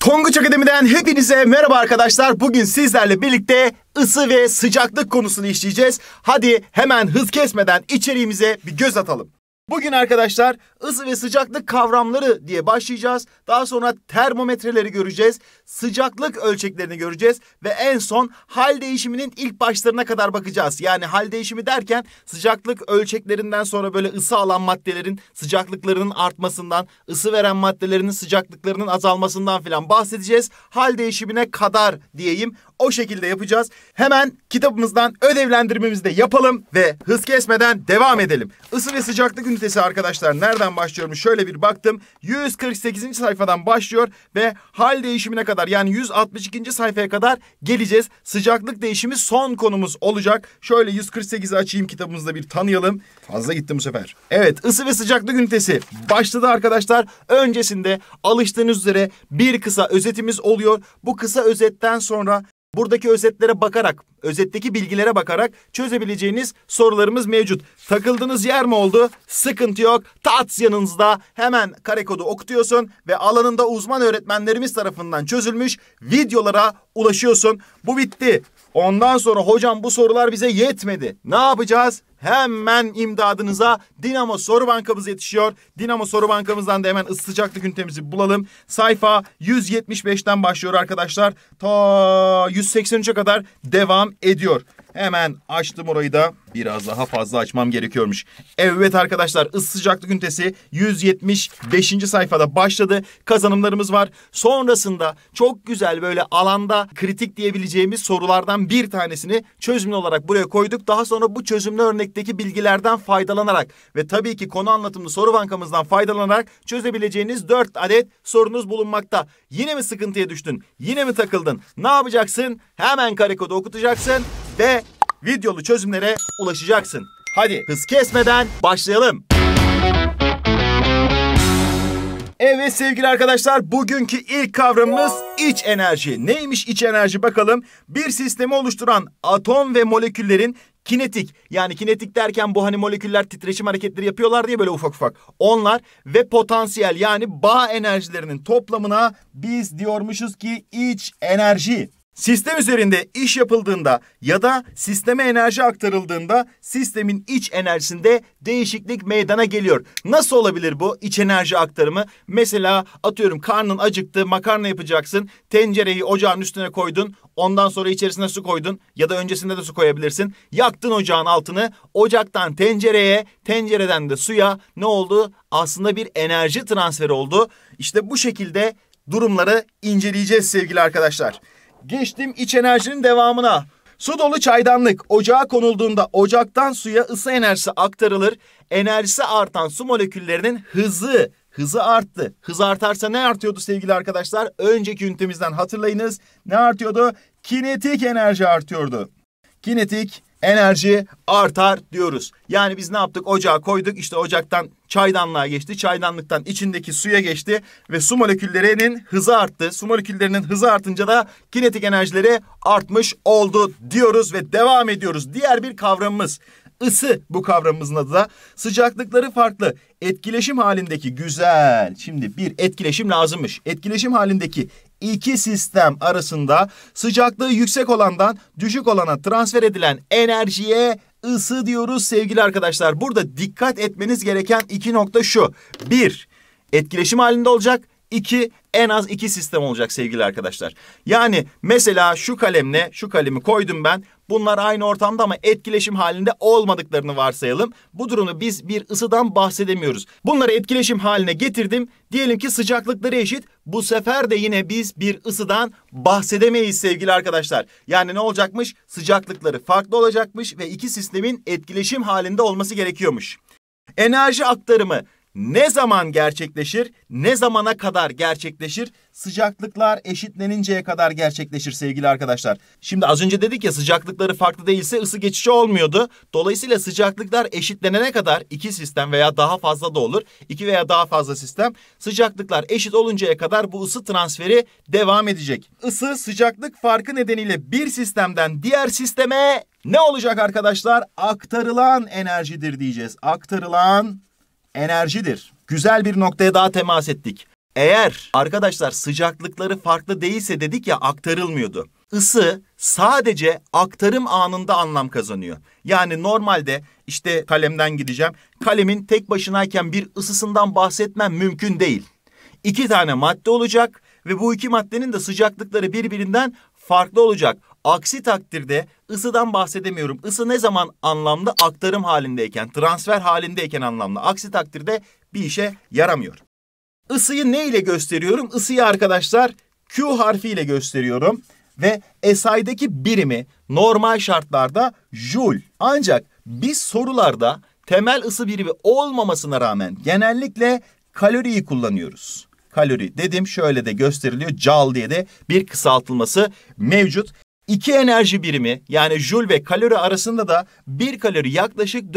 Tonguç Akademi'den hepinize merhaba arkadaşlar. Bugün sizlerle birlikte ısı ve sıcaklık konusunu işleyeceğiz. Hadi hemen hız kesmeden içeriğimize bir göz atalım. Bugün arkadaşlar ısı ve sıcaklık kavramları diye başlayacağız. Daha sonra termometreleri göreceğiz. Sıcaklık ölçeklerini göreceğiz. Ve en son hal değişiminin ilk başlarına kadar bakacağız. Yani hal değişimi derken sıcaklık ölçeklerinden sonra böyle ısı alan maddelerin sıcaklıklarının artmasından, ısı veren maddelerin sıcaklıklarının azalmasından filan bahsedeceğiz. Hal değişimine kadar diyeyim. O şekilde yapacağız. Hemen kitabımızdan ödevlendirmemizi de yapalım ve hız kesmeden devam edelim. Isı ve sıcaklık ünitesi arkadaşlar nereden başlıyorum? Şöyle bir baktım. 148. sayfadan başlıyor ve hal değişimine kadar yani 162. sayfaya kadar geleceğiz. Sıcaklık değişimi son konumuz olacak. Şöyle 148'i açayım, kitabımızda bir tanıyalım. Fazla gitti bu sefer. Evet, ısı ve sıcaklık ünitesi başladı arkadaşlar. Öncesinde alıştığınız üzere bir kısa özetimiz oluyor. Bu kısa özetten sonra buradaki özetlere bakarak, özetteki bilgilere bakarak çözebileceğiniz sorularımız mevcut. Takıldığınız yer mi oldu? Sıkıntı yok. TATS yanınızda, hemen kare kodu okutuyorsun ve alanında uzman öğretmenlerimiz tarafından çözülmüş videolara ulaşıyorsun. Bu bitti. Ondan sonra hocam bu sorular bize yetmedi. Ne yapacağız? Hemen imdadınıza Dinamo Soru Bankamız yetişiyor. Dinamo Soru Bankamızdan da hemen ısı sıcaklık ünitemizi bulalım. Sayfa 175'ten başlıyor arkadaşlar. Ta 183'e kadar devam ediyor. Hemen açtım orayı da. Biraz daha fazla açmam gerekiyormuş. Evet arkadaşlar, ısı sıcaklık ünitesi 175. sayfada başladı. Kazanımlarımız var. Sonrasında çok güzel böyle alanda kritik diyebileceğimiz sorulardan bir tanesini çözümlü olarak buraya koyduk. Daha sonra bu çözümlü örnekteki bilgilerden faydalanarak ve tabii ki konu anlatımlı soru bankamızdan faydalanarak çözebileceğiniz 4 adet sorunuz bulunmakta. Yine mi sıkıntıya düştün? Yine mi takıldın? Ne yapacaksın? Hemen kare kodu okutacaksın ve videolu çözümlere ulaşacaksın. Hadi hız kesmeden başlayalım. Evet sevgili arkadaşlar, bugünkü ilk kavramımız iç enerji. Neymiş iç enerji bakalım. Bir sistemi oluşturan atom ve moleküllerin kinetik, yani kinetik derken bu hani moleküller titreşim hareketleri yapıyorlar diye böyle ufak ufak. Onlar ve potansiyel yani bağ enerjilerinin toplamına biz diyormuşuz ki iç enerji. Sistem üzerinde iş yapıldığında ya da sisteme enerji aktarıldığında sistemin iç enerjisinde değişiklik meydana geliyor. Nasıl olabilir bu iç enerji aktarımı? Mesela atıyorum karnın acıktı, makarna yapacaksın. Tencereyi ocağın üstüne koydun. Ondan sonra içerisine su koydun ya da öncesinde de su koyabilirsin. Yaktın ocağın altını. Ocaktan tencereye, tencereden de suya ne oldu? Aslında bir enerji transferi oldu. İşte bu şekilde durumları inceleyeceğiz sevgili arkadaşlar. Geçtim iç enerjinin devamına. Su dolu çaydanlık ocağa konulduğunda ocaktan suya ısı enerjisi aktarılır. Enerjisi artan su moleküllerinin hızı arttı. Hız artarsa ne artıyordu sevgili arkadaşlar? Önceki ünitemizden hatırlayınız. Ne artıyordu? Kinetik enerji artıyordu. Kinetik enerji artar diyoruz. Yani biz ne yaptık? Ocağa koyduk. İşte ocaktan çaydanlığa geçti. Çaydanlıktan içindeki suya geçti ve su moleküllerinin hızı arttı. Su moleküllerinin hızı artınca da kinetik enerjileri artmış oldu diyoruz ve devam ediyoruz. Diğer bir kavramımız ısı, bu kavramımızın adı da. Sıcaklıkları farklı etkileşim halindeki güzel. Şimdi bir etkileşim lazımmış. Etkileşim halindeki İki sistem arasında sıcaklığı yüksek olandan düşük olana transfer edilen enerjiye ısı diyoruz sevgili arkadaşlar. Burada dikkat etmeniz gereken iki nokta şu. Bir, etkileşim halinde olacak. İki, en az iki sistem olacak sevgili arkadaşlar. Yani mesela şu kalemle şu kalemi koydum ben. Bunlar aynı ortamda ama etkileşim halinde olmadıklarını varsayalım. Bu durumda biz bir ısıdan bahsedemiyoruz. Bunları etkileşim haline getirdim. Diyelim ki sıcaklıkları eşit. Bu sefer de yine biz bir ısıdan bahsedemeyiz sevgili arkadaşlar. Yani ne olacakmış? Sıcaklıkları farklı olacakmış ve iki sistemin etkileşim halinde olması gerekiyormuş. Enerji aktarımı ne zaman gerçekleşir? Ne zamana kadar gerçekleşir? Sıcaklıklar eşitleninceye kadar gerçekleşir sevgili arkadaşlar. Şimdi az önce dedik ya, sıcaklıkları farklı değilse ısı geçişi olmuyordu. Dolayısıyla sıcaklıklar eşitlenene kadar iki sistem veya daha fazla da olur. İki veya daha fazla sistem sıcaklıklar eşit oluncaya kadar bu ısı transferi devam edecek. Isı sıcaklık farkı nedeniyle bir sistemden diğer sisteme ne olacak arkadaşlar? Aktarılan enerjidir diyeceğiz. Aktarılan enerjidir. Güzel bir noktaya daha temas ettik. Eğer arkadaşlar sıcaklıkları farklı değilse dedik ya aktarılmıyordu. Isı sadece aktarım anında anlam kazanıyor. Yani normalde işte kalemden gideceğim. Kalemin tek başınayken bir ısısından bahsetmem mümkün değil. 2 tane madde olacak ve bu 2 maddenin de sıcaklıkları birbirinden farklı olacak. Aksi takdirde ısıdan bahsedemiyorum. Isı ne zaman anlamlı? Aktarım halindeyken, transfer halindeyken anlamlı. Aksi takdirde bir işe yaramıyor. Isıyı ne ile gösteriyorum? Isıyı arkadaşlar Q harfiyle gösteriyorum. Ve SI'deki birimi normal şartlarda Joule. Ancak biz sorularda temel ısı birimi olmamasına rağmen genellikle kaloriyi kullanıyoruz. Kalori dedim, şöyle de gösteriliyor. Joule diye de bir kısaltılması mevcut. 2 enerji birimi yani Joule ve kalori arasında da 1 kalori yaklaşık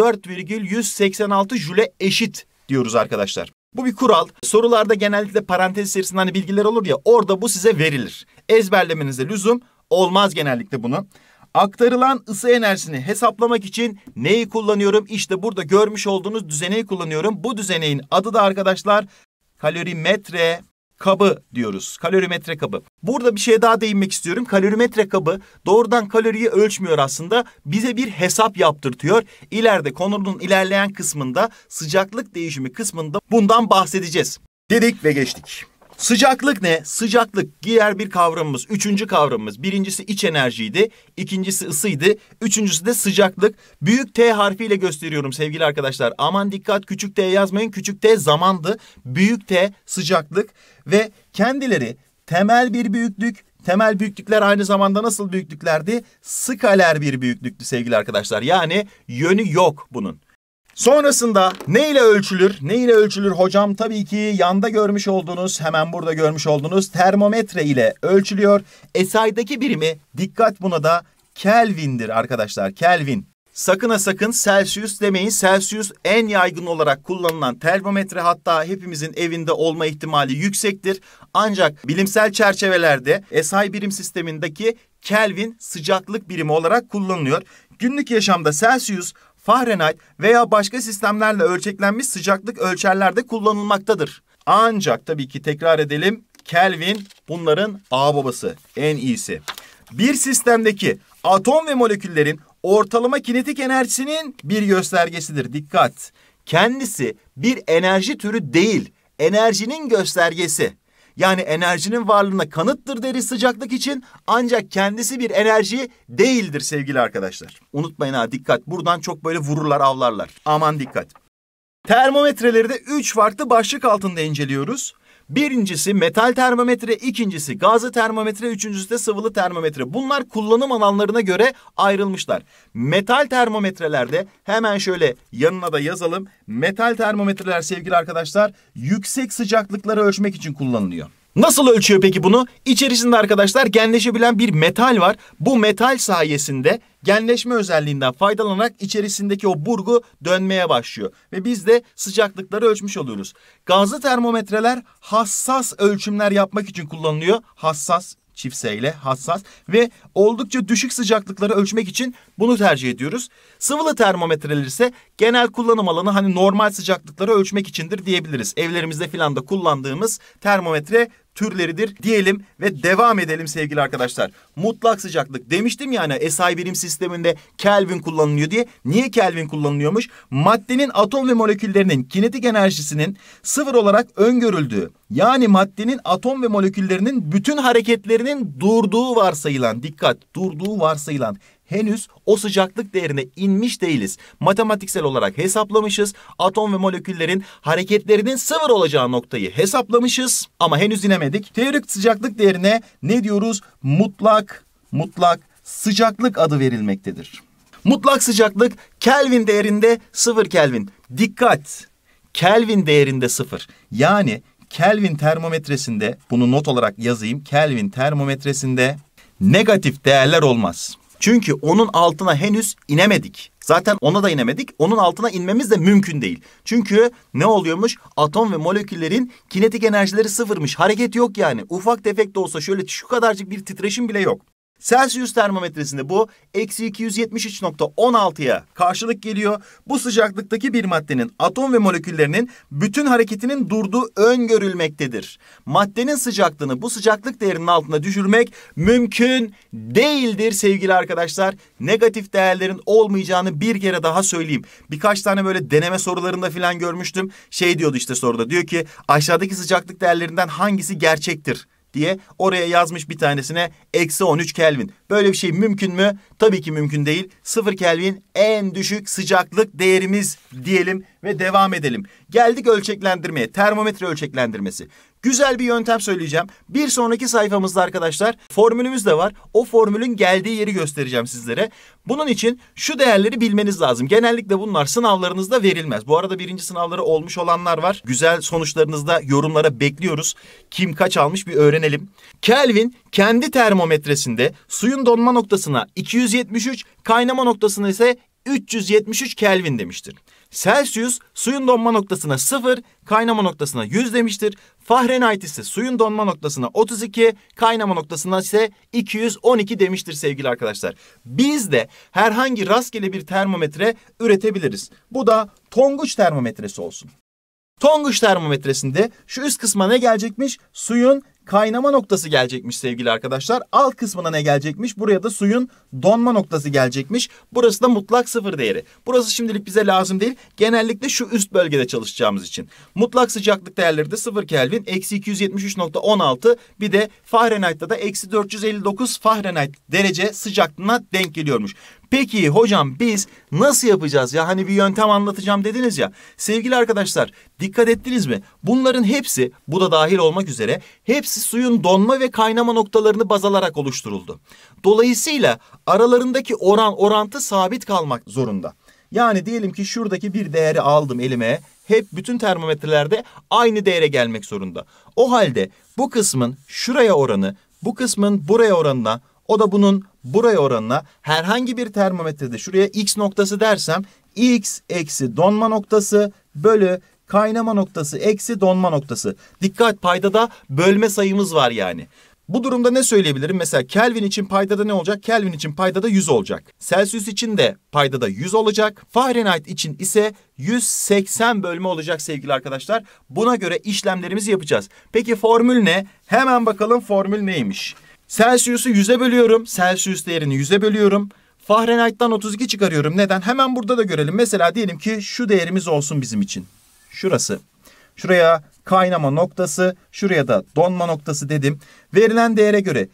4,186 Joule'e eşit diyoruz arkadaşlar. Bu bir kural. Sorularda genellikle parantez içerisinde hani bilgiler olur ya, orada bu size verilir. Ezberlemenize lüzum olmaz genellikle bunu. Aktarılan ısı enerjisini hesaplamak için neyi kullanıyorum? İşte burada görmüş olduğunuz düzeneyi kullanıyorum. Bu düzeneğin adı da arkadaşlar kalorimetre kabı diyoruz. Kalorimetre kabı. Burada bir şeye daha değinmek istiyorum. Kalorimetre kabı doğrudan kaloriyi ölçmüyor aslında. Bize bir hesap yaptırtıyor. İleride konunun ilerleyen kısmında sıcaklık değişimi kısmında bundan bahsedeceğiz. Dedik ve geçtik. Sıcaklık ne? Sıcaklık diğer bir kavramımız. 3. kavramımız. Birincisi iç enerjiydi. İkincisi ısıydı. Üçüncüsü de sıcaklık. Büyük T harfiyle gösteriyorum sevgili arkadaşlar. Aman dikkat, küçük T yazmayın. Küçük T zamandı. Büyük T sıcaklık ve kendileri temel bir büyüklük. Temel büyüklükler aynı zamanda nasıl büyüklüklerdi? Skaler bir büyüklüktü sevgili arkadaşlar. Yani yönü yok bunun. Sonrasında ne ile ölçülür? Ne ile ölçülür hocam? Tabii ki yanda görmüş olduğunuz, hemen burada görmüş olduğunuz termometre ile ölçülüyor. SI'deki birimi, dikkat buna da, Kelvin'dir arkadaşlar. Kelvin. Sakın ha sakın Celsius demeyin. Celsius en yaygın olarak kullanılan termometre, hatta hepimizin evinde olma ihtimali yüksektir. Ancak bilimsel çerçevelerde SI birim sistemindeki Kelvin sıcaklık birimi olarak kullanılıyor. Günlük yaşamda Celsius, Fahrenheit veya başka sistemlerle ölçeklenmiş sıcaklık ölçerlerde kullanılmaktadır. Ancak tabii ki tekrar edelim, Kelvin bunların ağababası, en iyisi. Bir sistemdeki atom ve moleküllerin ortalama kinetik enerjisinin bir göstergesidir. Dikkat! Kendisi bir enerji türü değil, enerjinin göstergesi. Yani enerjinin varlığına kanıttır deriz sıcaklık için, ancak kendisi bir enerji değildir sevgili arkadaşlar. Unutmayın ha, dikkat, buradan çok böyle vururlar, avlarlar. Aman dikkat. Termometreleri de 3 farklı başlık altında inceliyoruz. Birincisi metal termometre, ikincisi gazlı termometre, üçüncüsü de sıvılı termometre. Bunlar kullanım alanlarına göre ayrılmışlar. Metal termometrelerde hemen şöyle yanına da yazalım. Metal termometreler sevgili arkadaşlar yüksek sıcaklıkları ölçmek için kullanılıyor. Nasıl ölçüyor peki bunu? İçerisinde arkadaşlar genleşebilen bir metal var. Bu metal sayesinde genleşme özelliğinden faydalanarak içerisindeki o burgu dönmeye başlıyor. Ve biz de sıcaklıkları ölçmüş oluyoruz. Gazlı termometreler hassas ölçümler yapmak için kullanılıyor. Hassas, çift S ile hassas ve oldukça düşük sıcaklıkları ölçmek için bunu tercih ediyoruz. Sıvılı termometreler ise genel kullanım alanı hani normal sıcaklıkları ölçmek içindir diyebiliriz. Evlerimizde filan da kullandığımız termometre türleridir diyelim ve devam edelim sevgili arkadaşlar. Mutlak sıcaklık demiştim ya hani SI birim sisteminde Kelvin kullanılıyor diye. Niye Kelvin kullanılıyormuş? Maddenin atom ve moleküllerinin kinetik enerjisinin sıfır olarak öngörüldüğü, yani maddenin atom ve moleküllerinin bütün hareketlerinin durduğu varsayılan, dikkat, durduğu varsayılan, henüz o sıcaklık değerine inmiş değiliz. Matematiksel olarak hesaplamışız. Atom ve moleküllerin hareketlerinin sıfır olacağı noktayı hesaplamışız ama henüz inemedik. Teorik sıcaklık değerine ne diyoruz? Mutlak sıcaklık adı verilmektedir. Mutlak sıcaklık Kelvin değerinde 0 Kelvin. Dikkat! Kelvin değerinde 0. Yani Kelvin termometresinde, bunu not olarak yazayım. Kelvin termometresinde negatif değerler olmaz. Çünkü onun altına henüz inemedik. Zaten ona da inemedik. Onun altına inmemiz de mümkün değil. Çünkü ne oluyormuş? Atom ve moleküllerin kinetik enerjileri sıfırmış. Hareket yok yani. Ufak tefek de olsa şöyle şu kadarcık bir titreşim bile yok. Celsius termometresinde bu eksi 273.16'ya karşılık geliyor. Bu sıcaklıktaki bir maddenin atom ve moleküllerinin bütün hareketinin durduğu öngörülmektedir. Maddenin sıcaklığını bu sıcaklık değerinin altına düşürmek mümkün değildir sevgili arkadaşlar. Negatif değerlerin olmayacağını bir kere daha söyleyeyim. Birkaç tane böyle deneme sorularında falan görmüştüm. Şey diyordu işte soruda, diyor ki aşağıdaki sıcaklık değerlerinden hangisi gerçektir diye oraya yazmış bir tanesine eksi 13 Kelvin. Böyle bir şey mümkün mü? Tabii ki mümkün değil. 0 Kelvin en düşük sıcaklık değerimiz diyelim ve devam edelim. Geldik ölçeklendirmeye, termometre ölçeklendirmesi. Güzel bir yöntem söyleyeceğim. Bir sonraki sayfamızda arkadaşlar formülümüz de var. O formülün geldiği yeri göstereceğim sizlere. Bunun için şu değerleri bilmeniz lazım. Genellikle bunlar sınavlarınızda verilmez. Bu arada birinci sınavları olmuş olanlar var. Güzel sonuçlarınızda yorumlara bekliyoruz. Kim kaç almış bir öğrenelim. Kelvin kendi termometresinde suyun donma noktasına 273, kaynama noktasına ise 373 Kelvin demiştir. Celsius suyun donma noktasına 0, kaynama noktasına 100 demiştir. Fahrenheit ise suyun donma noktasına 32, kaynama noktasına ise 212 demiştir sevgili arkadaşlar. Biz de herhangi rastgele bir termometre üretebiliriz. Bu da tonguç termometresi olsun. Tonguç termometresinde şu üst kısma ne gelecekmiş? Suyun kaynama noktası gelecekmiş sevgili arkadaşlar. Alt kısmına ne gelecekmiş? Buraya da suyun donma noktası gelecekmiş. Burası da mutlak sıfır değeri. Burası şimdilik bize lazım değil. Genellikle şu üst bölgede çalışacağımız için. Mutlak sıcaklık değerleri de 0 Kelvin, eksi 273.16, bir de Fahrenheit'ta da eksi 459 Fahrenheit derece sıcaklığına denk geliyormuş. Peki hocam biz nasıl yapacağız ya? Hani bir yöntem anlatacağım dediniz ya. Sevgili arkadaşlar dikkat ettiniz mi? Bunların hepsi, bu da dahil olmak üzere, hepsi suyun donma ve kaynama noktalarını baz alarak oluşturuldu. Dolayısıyla aralarındaki orantı sabit kalmak zorunda. Yani diyelim ki şuradaki bir değeri aldım elime. Hep bütün termometrelerde aynı değere gelmek zorunda. O halde bu kısmın şuraya oranı, bu kısmın buraya oranına, o da bunun buraya oranına, herhangi bir termometrede şuraya x noktası dersem x eksi donma noktası bölü kaynama noktası eksi donma noktası. Dikkat, paydada bölme sayımız var yani. Bu durumda ne söyleyebilirim? Mesela Kelvin için paydada ne olacak? Kelvin için paydada 100 olacak. Celsius için de paydada 100 olacak. Fahrenheit için ise 180 bölme olacak sevgili arkadaşlar. Buna göre işlemlerimizi yapacağız. Peki formül ne? Hemen bakalım formül neymiş? Celsius'u 100'e bölüyorum. Celsius değerini 100'e bölüyorum. Fahrenheit'tan 32 çıkarıyorum. Neden? Hemen burada da görelim. Mesela diyelim ki şu değerimiz olsun bizim için. Şurası. Şuraya kaynama noktası, şuraya da donma noktası dedim. Verilen değere göre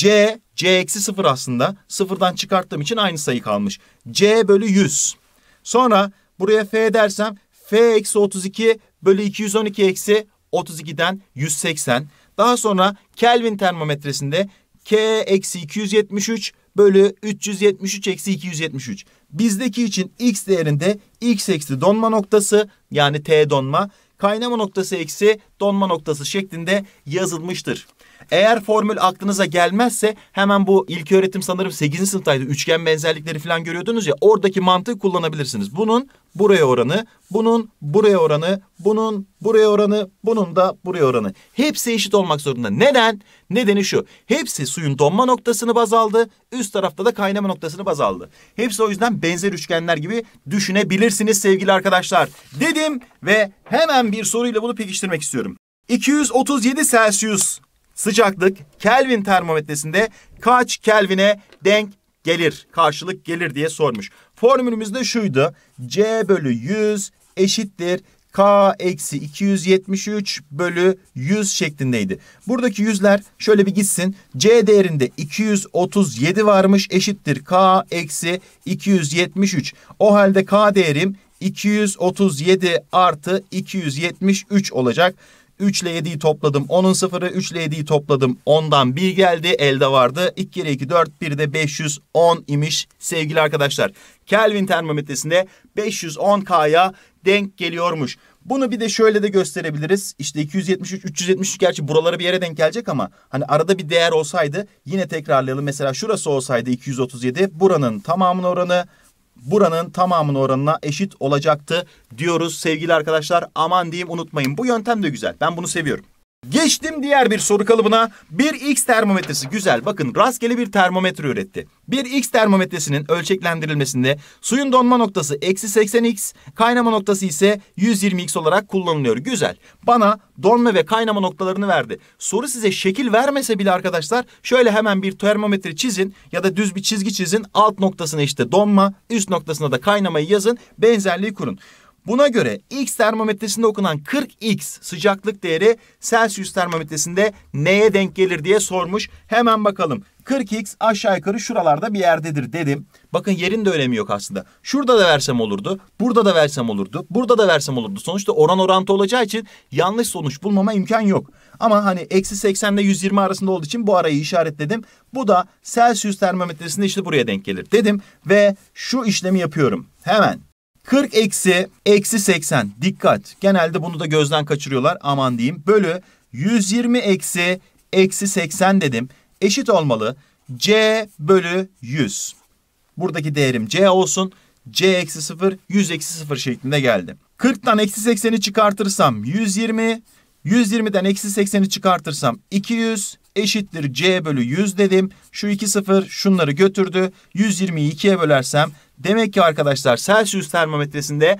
C eksi 0 aslında. Sıfırdan çıkarttığım için aynı sayı kalmış. C bölü 100. Sonra buraya F dersem F eksi 32 bölü 212 eksi 32'den 180. Daha sonra Kelvin termometresinde K eksi 273 bölü 373 eksi 273. Bizdeki için X değerinde X eksi donma noktası yani T donma, kaynama noktası eksi donma noktası şeklinde yazılmıştır. Eğer formül aklınıza gelmezse hemen bu ilköğretim sanırım 8. sınıftaydı. Üçgen benzerlikleri falan görüyordunuz ya, oradaki mantığı kullanabilirsiniz. Bunun buraya oranı, bunun buraya oranı, bunun buraya oranı, bunun da buraya oranı. Hepsi eşit olmak zorunda. Neden? Nedeni şu. Hepsi suyun donma noktasını baz aldı. Üst tarafta da kaynama noktasını baz aldı. Hepsi o yüzden benzer üçgenler gibi düşünebilirsiniz sevgili arkadaşlar. Dedim ve hemen bir soruyla bunu pekiştirmek istiyorum. 237 Celsius sıcaklık Kelvin termometresinde kaç Kelvin'e denk gelir, karşılık gelir diye sormuş. Formülümüz de şuydu. C bölü 100 eşittir K eksi 273 bölü 100 şeklindeydi. Buradaki yüzler şöyle bir gitsin. C değerinde 237 varmış, eşittir K eksi 273. O halde K değerim 237 artı 273 olacak. 3 ile 7'yi topladım. 10'un sıfırı, 3 ile 7'yi topladım. 10'dan 1 geldi. Elde vardı. 2 kere 2 4. Bir de 510 imiş sevgili arkadaşlar. Kelvin termometresinde 510K'ya denk geliyormuş. Bunu bir de şöyle de gösterebiliriz. İşte 273, 373 gerçi buralara bir yere denk gelecek ama hani arada bir değer olsaydı yine tekrarlayalım. Mesela şurası olsaydı 237, buranın tamamının oranı buranın tamamının oranına eşit olacaktı diyoruz sevgili arkadaşlar. Aman diyeyim, unutmayın. Bu yöntem de güzel. Ben bunu seviyorum. Geçtim diğer bir soru kalıbına. Bir X termometresi, güzel. Bakın rastgele bir termometre üretti. Bir X termometresinin ölçeklendirilmesinde suyun donma noktası eksi 80X, kaynama noktası ise 120X olarak kullanılıyor. Güzel. Bana donma ve kaynama noktalarını verdi. Soru size şekil vermese bile arkadaşlar şöyle hemen bir termometre çizin ya da düz bir çizgi çizin. Alt noktasına işte donma, üst noktasına da kaynamayı yazın. Benzerliği kurun. Buna göre X termometresinde okunan 40X sıcaklık değeri Celsius termometresinde neye denk gelir diye sormuş. Hemen bakalım. 40X aşağı yukarı şuralarda bir yerdedir dedim. Bakın yerin de önemi yok aslında. Şurada da versem olurdu. Burada da versem olurdu. Burada da versem olurdu. Sonuçta oran orantı olacağı için yanlış sonuç bulmama imkan yok. Ama hani eksi 80 ile 120 arasında olduğu için bu arayı işaretledim. Bu da Celsius termometresinde işte buraya denk gelir dedim. Ve şu işlemi yapıyorum. Hemen. 40 eksi 80. Dikkat. Genelde bunu da gözden kaçırıyorlar. Aman diyeyim. Bölü 120 eksi 80 dedim. Eşit olmalı. C bölü 100. Buradaki değerim C olsun. C eksi 0, 100 eksi 0 şeklinde geldi. 40'tan eksi 80'i çıkartırsam 120. 120'den eksi 80'i çıkartırsam 200 eşittir C bölü 100 dedim. Şu 2 sıfır şunları götürdü. 120'yi 2'ye bölersem demek ki arkadaşlar Celsius termometresinde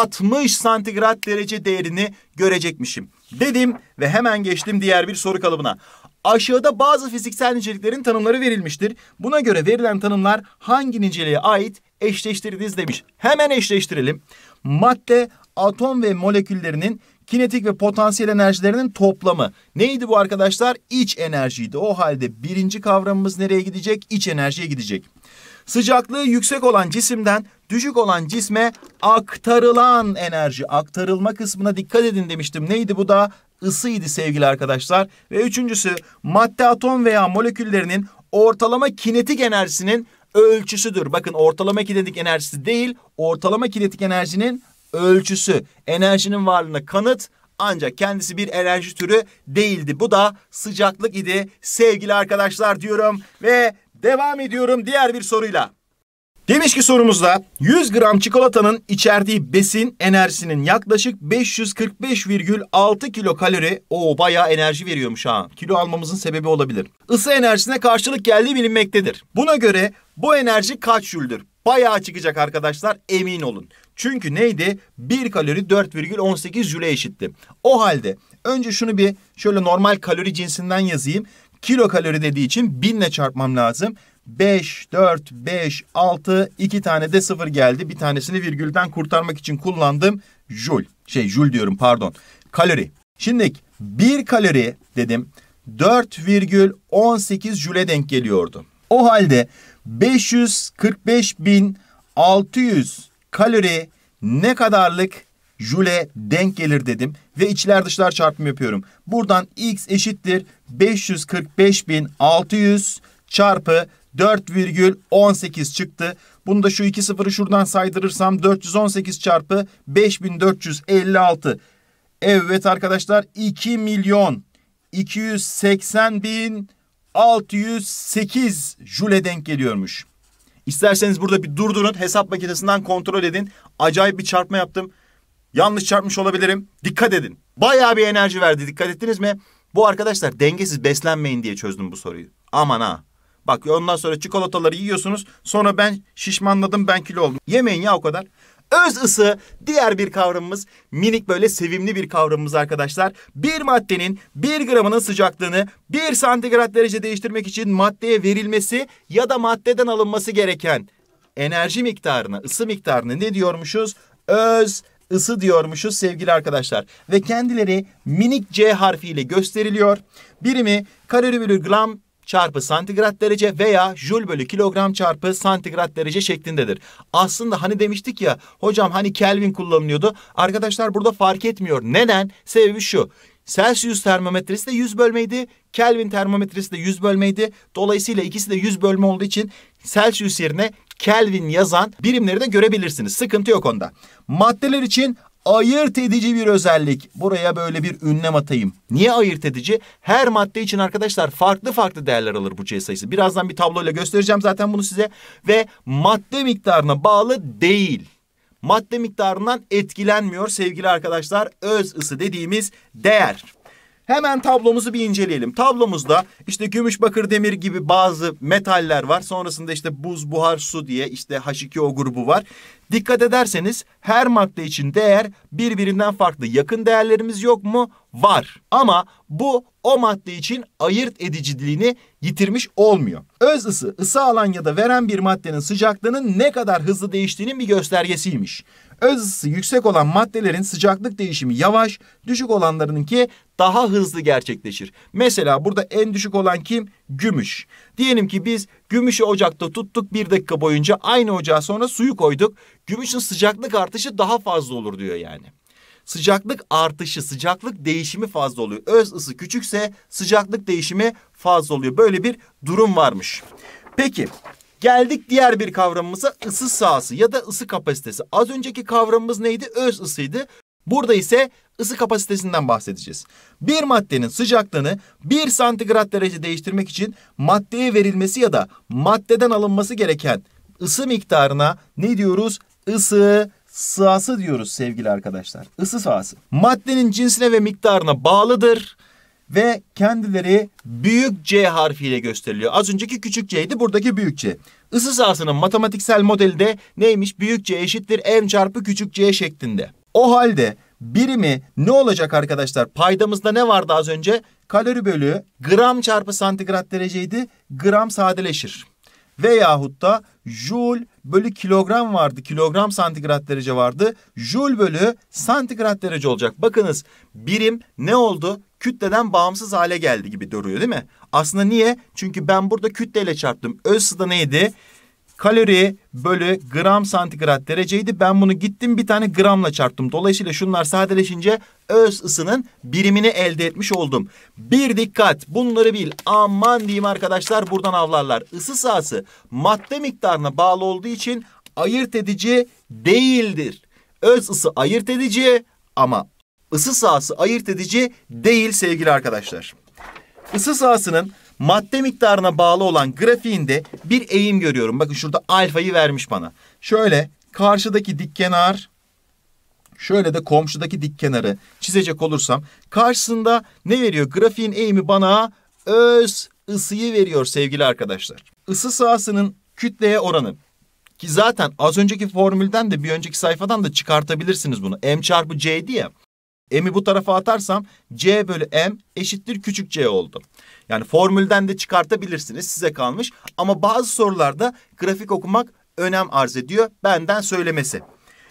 60 santigrat derece değerini görecekmişim dedim ve hemen geçtim diğer bir soru kalıbına. Aşağıda bazı fiziksel niceliklerin tanımları verilmiştir. Buna göre verilen tanımlar hangi niceliğe ait eşleştiriniz demiş. Hemen eşleştirelim. Madde, atom ve moleküllerinin kinetik ve potansiyel enerjilerinin toplamı. Neydi bu arkadaşlar? İç enerjiydi. O halde birinci kavramımız nereye gidecek? İç enerjiye gidecek. Sıcaklığı yüksek olan cisimden düşük olan cisme aktarılan enerji. Aktarılma kısmına dikkat edin demiştim. Neydi bu da? Isıydı sevgili arkadaşlar. Ve üçüncüsü madde, atom veya moleküllerinin ortalama kinetik enerjisinin ölçüsüdür. Bakın ortalama kinetik enerjisi değil, ortalama kinetik enerjinin ölçüsü. Enerjinin varlığına kanıt, ancak kendisi bir enerji türü değildi. Bu da sıcaklık idi sevgili arkadaşlar diyorum ve devam ediyorum diğer bir soruyla. Demiş ki sorumuzda 100 gram çikolatanın içerdiği besin enerjisinin yaklaşık 545,6 kilokalori. O bayağı enerji veriyormuş ha. Kilo almamızın sebebi olabilir. Isı enerjisine karşılık geldiği bilinmektedir. Buna göre bu enerji kaç jüldür? Bayağı çıkacak arkadaşlar, emin olun. Çünkü neydi? 1 kalori 4,18 jüle eşitti. O halde önce şunu bir şöyle normal kalori cinsinden yazayım. Kilokalori dediği için 1000 ile çarpmam lazım. 5, 4, 5, 6, 2 tane de sıfır geldi. Bir tanesini virgülden kurtarmak için kullandım. Joule diyorum pardon. Kalori. Şimdi 1 kalori dedim 4,18 jüle denk geliyordu. O halde 545.600 kalori ne kadarlık jüle denk gelir dedim. Ve içler dışlar çarpımı yapıyorum. Buradan x eşittir 545.600 çarpı 4,18 çıktı. Bunu da şu 2 sıfırı şuradan saydırırsam 418 çarpı 5456. Evet arkadaşlar 2.280.608 jüle denk geliyormuş. İsterseniz burada bir durdurun, hesap makinesinden kontrol edin. Acayip bir çarpma yaptım. Yanlış çarpmış olabilirim. Dikkat edin. Bayağı bir enerji verdi. Dikkat ettiniz mi? Bu arkadaşlar dengesiz beslenmeyin diye çözdüm bu soruyu. Aman ha. Bak ondan sonra çikolataları yiyorsunuz. Sonra ben şişmanladım, ben kilo oldum. Yemeyin ya o kadar. Öz ısı diğer bir kavramımız, minik böyle sevimli bir kavramımız arkadaşlar. Bir maddenin 1 gramının sıcaklığını 1 santigrat derece değiştirmek için maddeye verilmesi ya da maddeden alınması gereken enerji miktarına, ısı miktarını ne diyormuşuz? Öz ısı diyormuşuz sevgili arkadaşlar. Ve kendileri minik C harfiyle gösteriliyor. Birimi kalori bölü gram çarpı santigrat derece veya jül bölü kilogram çarpı santigrat derece şeklindedir. Aslında hani demiştik ya hocam hani Kelvin kullanılıyordu. Arkadaşlar burada fark etmiyor. Neden? Sebebi şu. Celsius termometresi de 100 bölmeydi. Kelvin termometresi de 100 bölmeydi. Dolayısıyla ikisi de 100 bölme olduğu için Celsius yerine Kelvin yazan birimleri de görebilirsiniz. Sıkıntı yok onda. Maddeler için ayırt edici bir özellik. Buraya böyle bir ünlem atayım. Niye ayırt edici? Her madde için arkadaşlar farklı farklı değerler alır bu C sayısı. Birazdan bir tabloyla göstereceğim zaten bunu size. Ve madde miktarına bağlı değil. Madde miktarından etkilenmiyor sevgili arkadaşlar. Öz ısı dediğimiz değer. Hemen tablomuzu bir inceleyelim. Tablomuzda işte gümüş, bakır, demir gibi bazı metaller var. Sonrasında işte buz, buhar, su diye işte H2O grubu var. Dikkat ederseniz her madde için değer birbirinden farklı. Yakın değerlerimiz yok mu? Var. Ama bu o madde için ayırt ediciliğini yitirmiş olmuyor. Öz ısı, ısı alan ya da veren bir maddenin sıcaklığının ne kadar hızlı değiştiğinin bir göstergesiymiş. Öz ısısı yüksek olan maddelerin sıcaklık değişimi yavaş, düşük olanlarınınki daha hızlı gerçekleşir. Mesela burada en düşük olan kim? Gümüş. Diyelim ki biz gümüşü ocakta tuttuk, 1 dakika boyunca aynı ocağa sonra suyu koyduk. Gümüşün sıcaklık artışı daha fazla olur diyor yani. Sıcaklık artışı, sıcaklık değişimi fazla oluyor. Öz ısı küçükse sıcaklık değişimi fazla oluyor. Böyle bir durum varmış. Peki geldik diğer bir kavramımıza, ısı sahası ya da ısı kapasitesi. Az önceki kavramımız neydi? Öz ısıydı. Burada ise ısı kapasitesinden bahsedeceğiz. Bir maddenin sıcaklığını 1 santigrat derece değiştirmek için maddeye verilmesi ya da maddeden alınması gereken ısı miktarına ne diyoruz? Isı sahası diyoruz sevgili arkadaşlar. Isı sahası. Maddenin cinsine ve miktarına bağlıdır ve kendileri büyük C harfiyle gösteriliyor. Az önceki küçük C'ydi, buradaki büyük C. Isı sahasının matematiksel modeli de neymiş? Büyük C eşittir M çarpı küçük C şeklinde. O halde birimi ne olacak arkadaşlar? Paydamızda ne vardı az önce? Kalori bölü gram çarpı santigrat dereceydi. Gram sadeleşir. Veyahut da joule bölü kilogram vardı. Kilogram santigrat derece vardı. Joule bölü santigrat derece olacak. Bakınız birim ne oldu? Kütleden bağımsız hale geldi gibi duruyor değil mi? Aslında niye? Çünkü ben burada kütleyle çarptım. Öz ısı da neydi? Kalori bölü gram santigrat dereceydi. Ben bunu gittim bir tane gramla çarptım. Dolayısıyla şunlar sadeleşince öz ısının birimini elde etmiş oldum. Bir dikkat, bunları bil. Aman diyeyim arkadaşlar, buradan avlarlar. Isı sahası madde miktarına bağlı olduğu için ayırt edici değildir. Öz ısı ayırt edici ama ısı sahası ayırt edici değil sevgili arkadaşlar. Isı sahasının madde miktarına bağlı olan grafiğinde bir eğim görüyorum. Bakın şurada alfayı vermiş bana. Şöyle karşıdaki dik kenar, şöyle de komşudaki dik kenarı çizecek olursam karşısında ne veriyor? Grafiğin eğimi bana öz ısıyı veriyor sevgili arkadaşlar. Isı sahasının kütleye oranı. Ki zaten az önceki formülden de bir önceki sayfadan da çıkartabilirsiniz bunu. M çarpı C'ydi ya. M'i bu tarafa atarsam C bölü M eşittir küçük C oldu. Yani formülden de çıkartabilirsiniz, size kalmış. Ama bazı sorularda grafik okumak önem arz ediyor, benden söylemesi.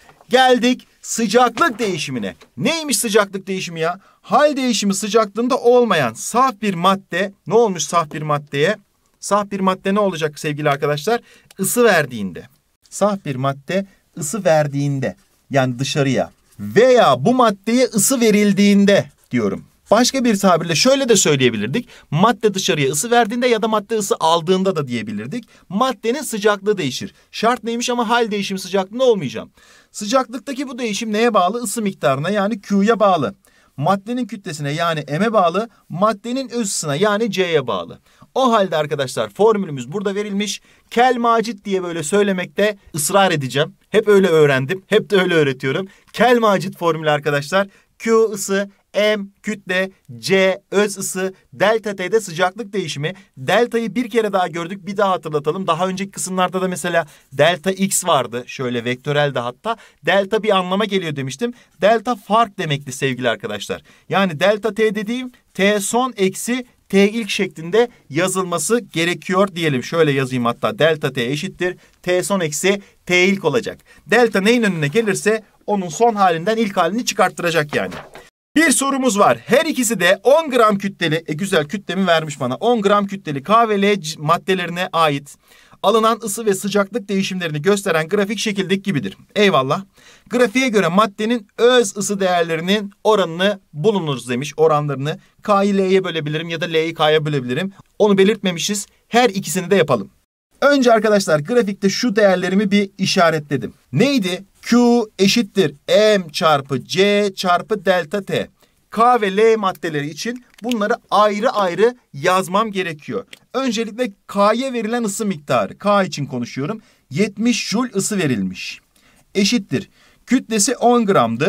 Geldik sıcaklık değişimine. Neymiş sıcaklık değişimi ya? Hal değişimi sıcaklığında olmayan saf bir madde, ne olmuş saf bir maddeye? Saf bir madde ne olacak sevgili arkadaşlar? Isı verdiğinde. Saf bir madde ısı verdiğinde, yani dışarıya veya bu maddeye ısı verildiğinde diyorum. Başka bir tabirle şöyle de söyleyebilirdik. Madde dışarıya ısı verdiğinde ya da madde ısı aldığında da diyebilirdik. Maddenin sıcaklığı değişir. Şart neymiş ama hal değişimi sıcaklığında olmayacağım. Sıcaklıktaki bu değişim neye bağlı? Isı miktarına yani Q'ya bağlı. Maddenin kütlesine yani M'e bağlı. Maddenin öz ısısına yani C'ye bağlı. O halde arkadaşlar formülümüz burada verilmiş. Kelmacit diye böyle söylemekte ısrar edeceğim. Hep öyle öğrendim. Hep de öyle öğretiyorum. Kelmacit formülü arkadaşlar. Q ısı, M kütle, C öz ısı, delta T'de sıcaklık değişimi. Delta'yı bir kere daha gördük, bir daha hatırlatalım. Daha önceki kısımlarda da mesela delta X vardı. Şöyle vektörel de hatta. Delta bir anlama geliyor demiştim. Delta fark demekti sevgili arkadaşlar. Yani delta T dediğim T son eksi T ilk şeklinde yazılması gerekiyor diyelim. Şöyle yazayım hatta, delta T eşittir T son eksi T ilk olacak. Delta neyin önüne gelirse onun son halinden ilk halini çıkarttıracak yani. Bir sorumuz var. Her ikisi de 10 gram kütleli, güzel kütlemi vermiş bana. 10 gram kütleli K ve L maddelerine ait alınan ısı ve sıcaklık değişimlerini gösteren grafik şekildeki gibidir. Eyvallah. Grafiğe göre maddenin öz ısı değerlerinin oranını bulunuz demiş, oranlarını. K'yı L'ye bölebilirim ya da L'yi K'ya bölebilirim. Onu belirtmemişiz. Her ikisini de yapalım. Önce arkadaşlar grafikte şu değerlerimi bir işaretledim. Neydi? Q eşittir M çarpı C çarpı delta T. K ve L maddeleri için bunları ayrı ayrı yazmam gerekiyor. Öncelikle K'ya verilen ısı miktarı. K için konuşuyorum. 70 Joule ısı verilmiş. Eşittir. Kütlesi 10 gramdı.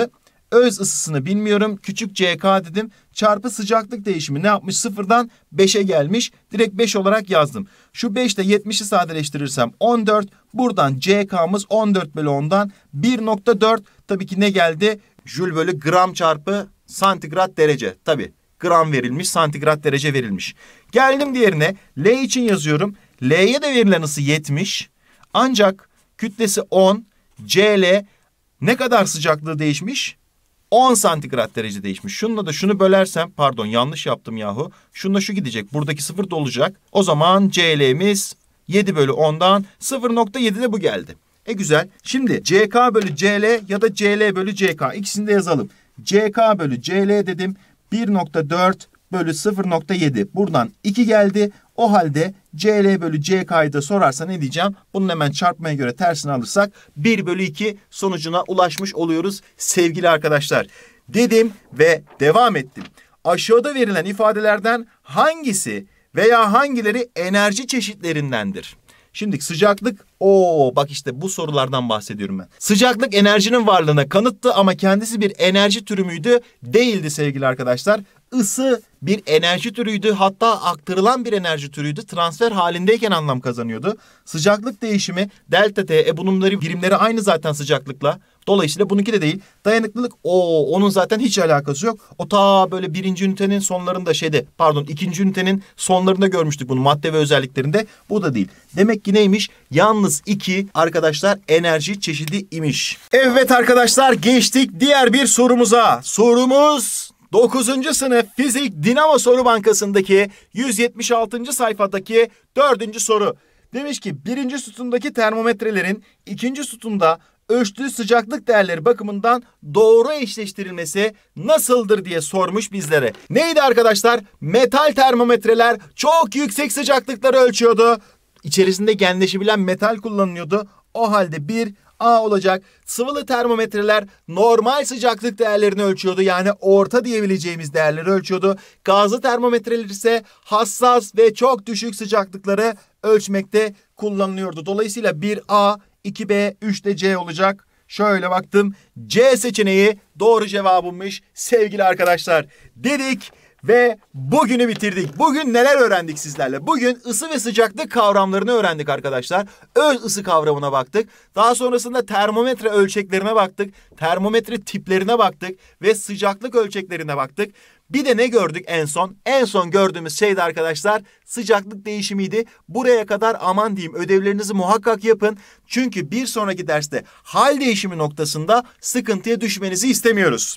Öz ısısını bilmiyorum. Küçük CK dedim. Çarpı sıcaklık değişimi ne yapmış? 0'dan 5'e gelmiş. Direkt 5 olarak yazdım. Şu 5 ile 70'i sadeleştirirsem 14. Buradan CK'mız 14 bölü 10'dan 1,4. Tabii ki ne geldi? Jül bölü gram çarpı santigrat derece. Tabii gram verilmiş, santigrat derece verilmiş. Geldim diğerine. L için yazıyorum. L'ye de verilen ısı 70. Ancak kütlesi 10. CL ne kadar sıcaklığı değişmiş? 10 santigrat derece değişmiş. Şununla da şunu bölersem, pardon yanlış yaptım yahu. Şununla şu gidecek. Buradaki 0 da olacak. O zaman CL'miz 7 bölü 10'dan 0,7 de bu geldi. Güzel. Şimdi CK bölü CL ya da CL bölü CK. İkisini de yazalım. CK bölü CL dedim. 1,4 bölü 0,7. Buradan 2 geldi. O halde CL bölü CK'yı da sorarsa ne diyeceğim? Bunun hemen çarpmaya göre tersini alırsak 1 bölü 2 sonucuna ulaşmış oluyoruz sevgili arkadaşlar. Dedim ve devam ettim. Aşağıda verilen ifadelerden hangisi veya hangileri enerji çeşitlerindendir? Şimdi sıcaklık, bak işte bu sorulardan bahsediyorum ben. Sıcaklık enerjinin varlığına kanıttı ama kendisi bir enerji türü müydü? Değildi sevgili arkadaşlar. Isı bir enerji türüydü, hatta aktarılan bir enerji türüydü. Transfer halindeyken anlam kazanıyordu. Sıcaklık değişimi delta T, bunların birimleri aynı zaten sıcaklıkla. Dolayısıyla bununki de değil. Dayanıklılık, onun zaten hiç alakası yok. O ta böyle birinci ünitenin sonlarında ikinci ünitenin sonlarında görmüştük bunu madde ve özelliklerinde. Bu da değil. Demek ki neymiş? Yalnız 2 arkadaşlar enerji çeşidi imiş. Evet arkadaşlar, geçtik diğer bir sorumuza. Sorumuz 9. sınıf fizik Dinamo Soru Bankası'ndaki 176. sayfadaki 4. soru. Demiş ki birinci sütundaki termometrelerin ikinci sütunda ölçtüğü sıcaklık değerleri bakımından doğru eşleştirilmesi nasıldır diye sormuş bizlere. Neydi arkadaşlar? Metal termometreler çok yüksek sıcaklıkları ölçüyordu. İçerisinde genleşebilen metal kullanılıyordu. O halde bir A olacak. Sıvılı termometreler normal sıcaklık değerlerini ölçüyordu. Yani orta diyebileceğimiz değerleri ölçüyordu. Gazlı termometreler ise hassas ve çok düşük sıcaklıkları ölçmekte kullanılıyordu. Dolayısıyla 1A, 2B, 3 C olacak. Şöyle baktım. C seçeneği doğru cevabımmış sevgili arkadaşlar. Dedik ve bugünü bitirdik. Bugün neler öğrendik sizlerle? Bugün ısı ve sıcaklık kavramlarını öğrendik arkadaşlar. Öz ısı kavramına baktık. Daha sonrasında termometre ölçeklerine baktık. Termometre tiplerine baktık ve sıcaklık ölçeklerine baktık. Bir de ne gördük en son? En son gördüğümüz şey de arkadaşlar sıcaklık değişimiydi. Buraya kadar aman diyeyim, ödevlerinizi muhakkak yapın. Çünkü bir sonraki derste hal değişimi noktasında sıkıntıya düşmenizi istemiyoruz.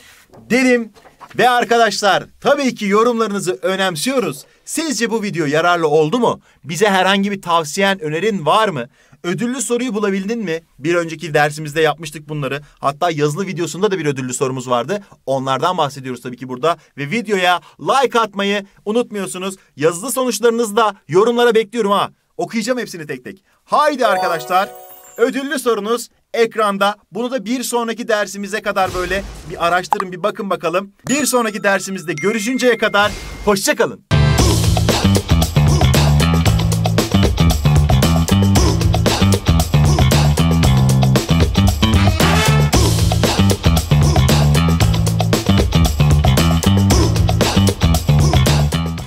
Dedim ve arkadaşlar tabii ki yorumlarınızı önemsiyoruz. Sizce bu video yararlı oldu mu? Bize herhangi bir tavsiyen, önerin var mı? Ödüllü soruyu bulabildin mi? Bir önceki dersimizde yapmıştık bunları. Hatta yazılı videosunda da bir ödüllü sorumuz vardı. Onlardan bahsediyoruz tabii ki burada. Ve videoya like atmayı unutmuyorsunuz. Yazılı sonuçlarınızı da yorumlara bekliyorum ha. Okuyacağım hepsini tek tek. Haydi arkadaşlar. Ödüllü sorunuz ekranda. Bunu da bir sonraki dersimize kadar böyle bir araştırın, bir bakın bakalım. Bir sonraki dersimizde görüşünceye kadar hoşça kalın.